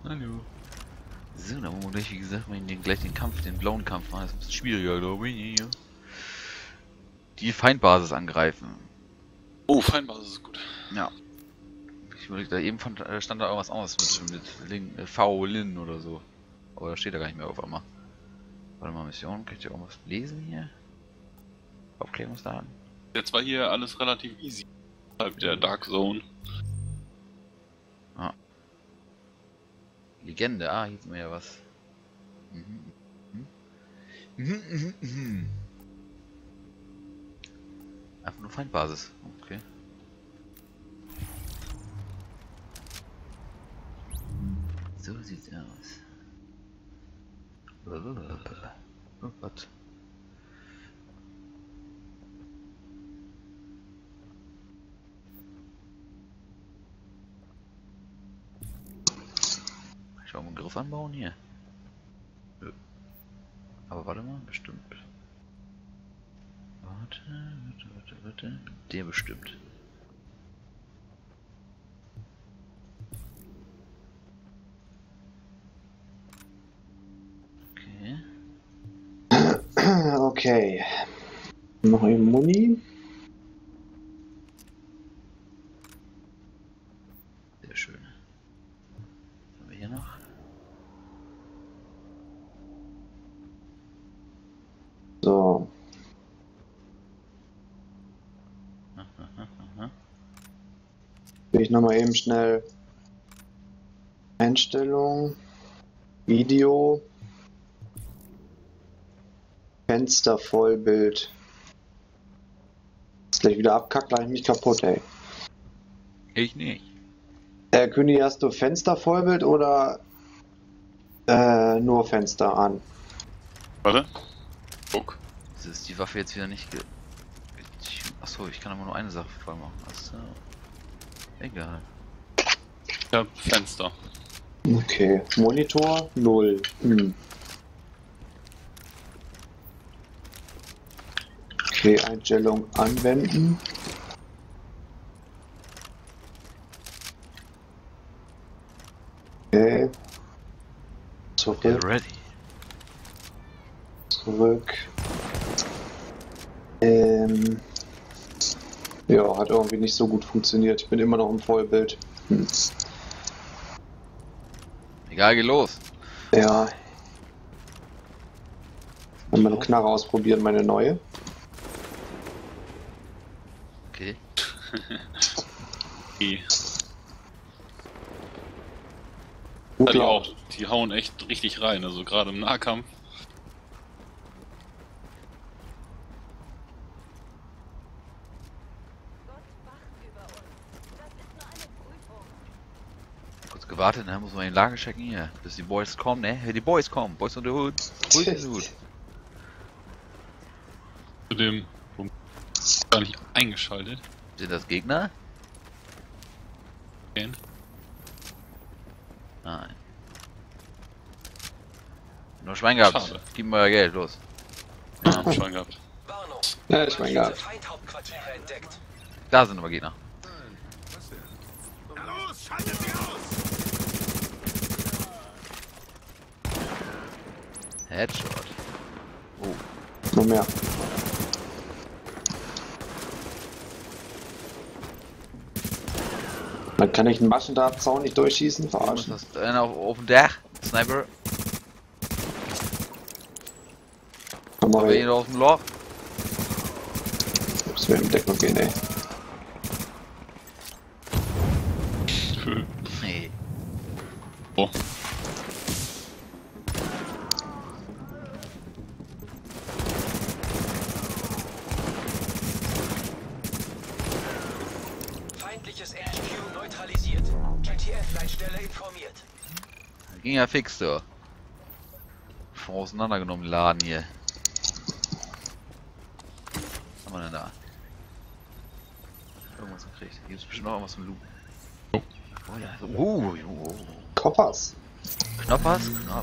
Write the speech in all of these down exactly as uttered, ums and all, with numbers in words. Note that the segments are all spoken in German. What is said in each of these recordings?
Hallo. So, dann wollen wir gleich, wie gesagt, mal den, gleich den Kampf, den blauen Kampf machen. Das ist ein bisschen schwieriger, glaube ich. Die Feindbasis angreifen. Oh, Feindbasis ist gut. Ja. Ich überlege, da eben fand, stand da irgendwas aus mit, mit Lin, äh, V Lin oder so. Aber da steht da gar nicht mehr auf einmal. Warte mal, Mission, kann ich hier irgendwas lesen hier? Aufklärungsdaten? Jetzt war hier alles relativ easy. Halb der Dark Zone. Ah. Legende, ah, hier sieht man ja was. Mhm. Mhm. Mhm. Mhm. Einfach nur Feindbasis, okay. So sieht's aus. Oh Gott. Schau mal, einen Griff anbauen hier. Nö. Aber warte mal, bestimmt. Warte, warte, warte, warte. Der bestimmt. Okay. Okay. Noch ein Muni. Sehr schön. Was haben wir hier noch? So. Aha, aha, aha. Will ich nochmal eben schnell Einstellung, Video, Fenster Vollbild. Ist gleich wieder abkackt, gleich mich kaputt, ey. Ich nicht. Äh, König, hast du Fenster Vollbild oder äh, nur Fenster an? Warte. Guck. Das ist die Waffe jetzt wieder nicht ge... Ich, achso, ich kann aber nur eine Sache voll machen. Achso. Egal. Ich hab Fenster. Okay. Monitor null. Hm. Okay, Einstellung anwenden. Okay. Zurück. Get ready. Zurück. Ähm. Ja, hat irgendwie nicht so gut funktioniert. Ich bin immer noch im Vollbild. Hm. Egal, geh los. Ja. Mal meine Knarre ausprobieren, meine neue. Okay. Die, Gut die, laut. auch, die hauen echt richtig rein, also gerade im Nahkampf. Kurz gewartet, ne? Muss man den Lager checken hier. Bis die Boys kommen, ne? Hey, die Boys kommen. Boys und der Hut. Ruhig in den Hut. Zu dem gar nicht eingeschaltet. Sind das Gegner? Okay. Nein. Nur Schwein gehabt. Schade. Gib mir euer Geld, los. Ja, schon gehabt. Warnung. Ja, ich mein gehabt. Feindhauptquartiere entdeckt. Da sind aber Gegner. Na los, schaltet sie aus! Headshot. Oh. Noch mehr. Dann kann ich einen Maschendrahtzaun nicht durchschießen, Was verarschen. ist das? Einer auf, auf dem Dach. Sniper. Komm mal Aber weg. jeder aus dem Loch. Muss mir im Deckung gehen, ey. Nee. Oh. Feindliches H Q neutralisiert. G T F-Leitstelle informiert. Ging ja fix, du. Von auseinandergenommen Laden hier. Was haben wir denn da? Irgendwas gekriegt. Hier ist bestimmt noch irgendwas zum Loot. Oh. Oh ja. So. Oh, oh, oh. Koppers. Knoppers? Knoppers.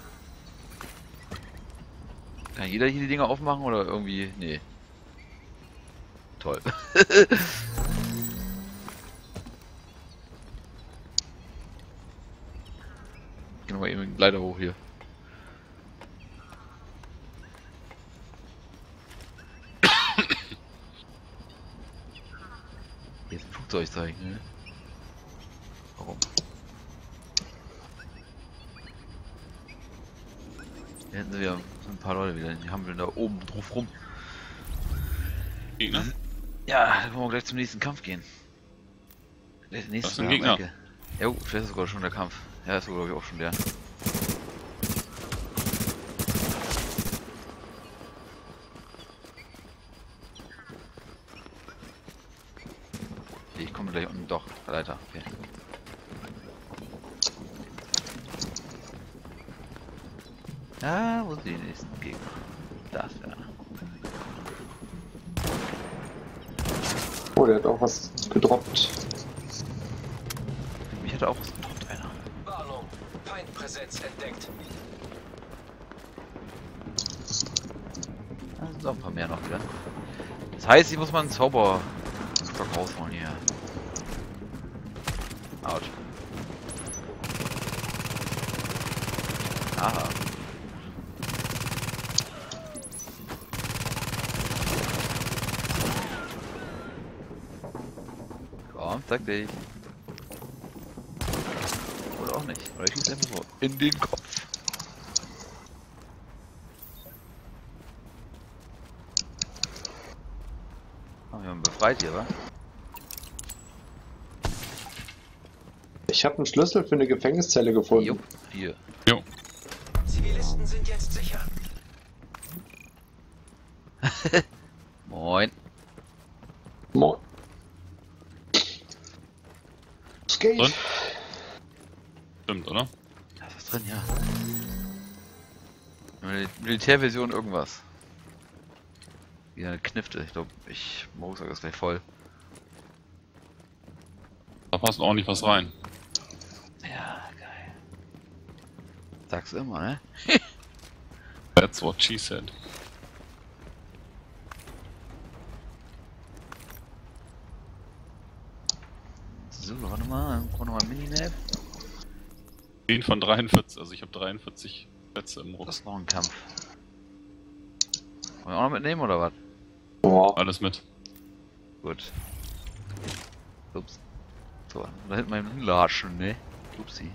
Kann jeder hier die Dinger aufmachen oder irgendwie. Nee. Toll. Gehen wir mal eben leider hoch hier. Hier ist ein Flugzeugzeichen, ne? Warum? Hier hätten sie ja ein paar Leute wieder, die haben wir da oben drauf rum. Gegner? Ja, dann können wir gleich zum nächsten Kampf gehen. Der nächste Was ist ein Gegner? Ja gut, vielleicht ist sogar schon der Kampf. Ja, ist glaube ich auch schon der. Ich komme gleich unten, doch, Leiter, okay. Ja, wo sind die nächsten Gegner? Da ist der. Oh, der hat auch was gedroppt. Mich hat auch was gedroppt, einer. Warnung. Feindpräsenz entdeckt. Da sind auch ein paar mehr noch wieder. Das heißt, ich muss mal einen Zauber rausholen hier. Out. Aha. Komm, zeig dich. Oder auch nicht. Oder ich schieße einfach so in den Kopf. Oh, wir haben befreit hier, wa? Ich habe einen Schlüssel für eine Gefängniszelle gefunden. Jo, hier. Jo. Zivilisten sind jetzt sicher. Moin. Moin. Skate. Drin? Stimmt, oder? Da ist was drin, ja. Mil Militärversion irgendwas. Wieder eine Knifte. Ich glaube, ich Rucksack ist gleich voll. Da passt ordentlich was rein. Ja, geil. Sag's immer, ne? That's what she said. So, warte mal, dann gucken wir nochmal Minimap. zehn von dreiundvierzig, also ich habe dreiundvierzig Plätze im Das Rucksack. ist noch ein Kampf. Wollen wir auch noch mitnehmen oder was? Boah. Alles mit. Gut. Ups. So, da hinten mein Latschen, ne? Upsi.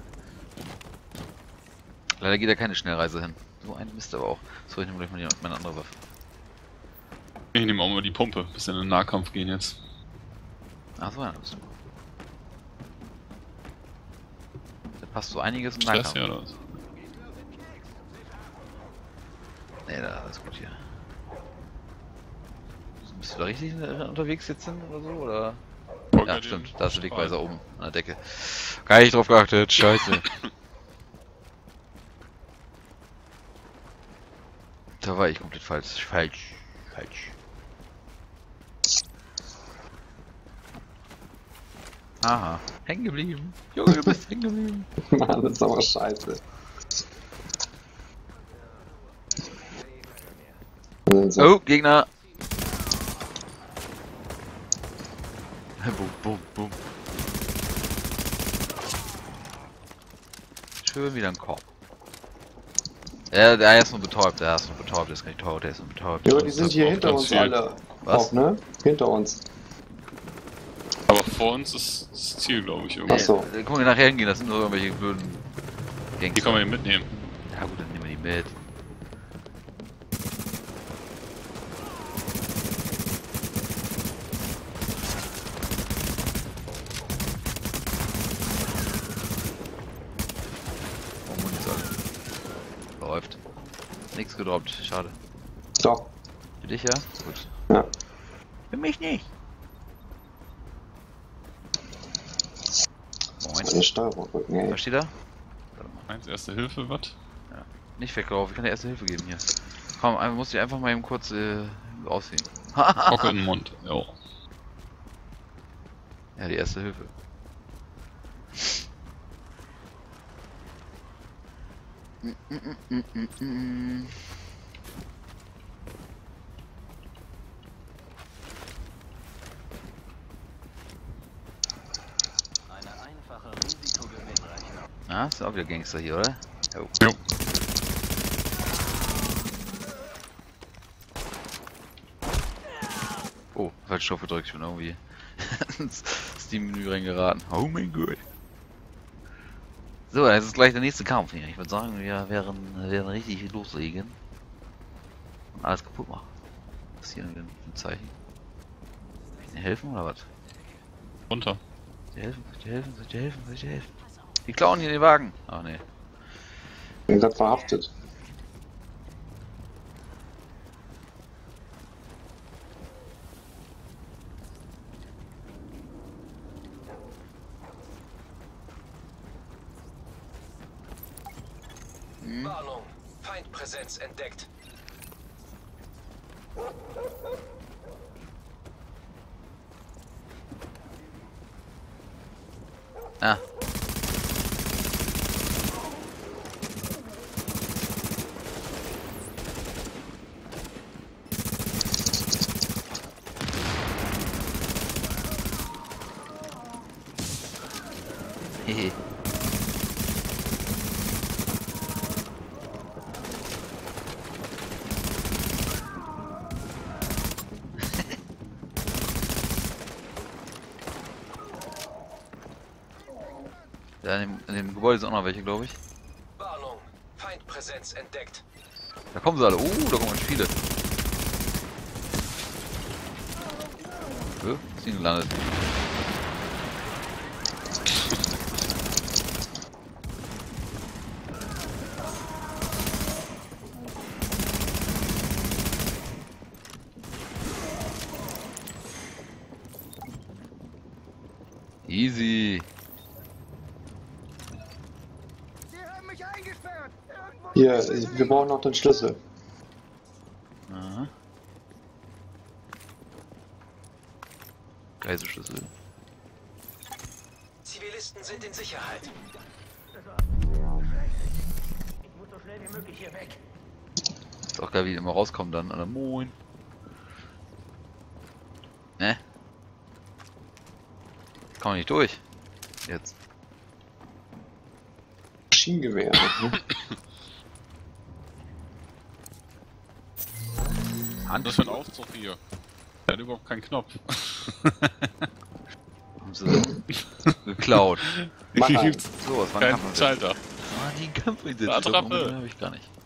Leider geht da keine Schnellreise hin. So ein Mist aber auch. So, ich nehme gleich mal die, meine andere Waffe. Ich nehme auch mal die Pumpe, bis in den Nahkampf gehen jetzt. Ach so, ja, das ist super. Da passt so einiges im Stress Nahkampf. ja oder was? Ne, da ist gut hier. Bist du da richtig unterwegs jetzt hin oder so, oder? Ja, stimmt, da ist der Wegweiser oben an der Decke. Gar nicht drauf geachtet, scheiße. Da war ich komplett falsch. Falsch. Falsch. Aha. Hängen geblieben. Junge, du bist hängen geblieben. Mann, das ist aber scheiße. So. Oh, Gegner. Boom, boom, boom. Schön wieder ein Korb. Ja, der ist nur betäubt, der ist nur betäubt, der ist gar nicht tot, der ist nur betäubt. Ja, aber die sind das hier auch hinter ganz uns viel. alle. Was? Auch, ne? Hinter uns. Aber vor uns ist das Ziel, glaube ich, irgendwo. Ach so. Äh, Gucken wir nachher hingehen, das sind nur irgendwelche blöden Die Gangster. kann man hier mitnehmen. Ja gut, dann nehmen wir die mit. Oh, Mund ist alle. Läuft. Nichts gedroppt, schade. Doch. Für dich ja? Gut. Ja. Für mich nicht. Moin. Meine Steuerung rücken, ey. Was steht da? Eins, erste Hilfe, was? Nicht weglaufen, ich kann dir erste Hilfe geben hier. Komm, einfach muss ich einfach mal eben kurz äh, ausziehen. Hocke in den Mund. Jo. Ja, die erste Hilfe. Mm, mm, mm, mm, mm. Eine einfache Risikogewinnrechnung. Ja, ist auch wieder Gangster hier, oder? Jo. Jo. Oh, falsch Stoff gedrückt, ich bin irgendwie ins Steam-Menü reingeraten. Oh mein Gott. So, jetzt ist gleich der nächste Kampf hier. Ich würde sagen, wir werden, werden richtig loslegen. Und alles kaputt machen. Was ist hier denn ein Zeichen? Soll ich dir helfen oder was? Runter. Soll ich dir helfen? Soll ich dir helfen? Soll ich dir helfen? Soll ich dir helfen? Die klauen hier den Wagen. Ach nee. Ich bin gerade verhaftet. Hm. Warnung. Feindpräsenz entdeckt. Ah. Hehe. Ja, in dem, in dem Gebäude sind auch noch welche, glaube ich. Warnung. Feindpräsenz entdeckt. Da kommen sie alle. Uh, da kommen ganz viele. Wo ist die gelandet? Easy. Hier, wir brauchen noch den Schlüssel. Aha. Reiseschlüssel. Zivilisten sind in Sicherheit. Ich muss so schnell wie möglich hier weg. Ist auch geil, wie die immer rauskommen dann. Oder moin. Ne? Kann man nicht durch. Jetzt. Maschinengewehr. Ne? Das ist ein Aufzug hier. Der hat überhaupt keinen Knopf. Haben sie geklaut. Mach Hier halt. gibt's So, was war ein keinen Kampf? Schalter. Ah, die Kampfeinsätze. Attrappe. habe ich gar nicht.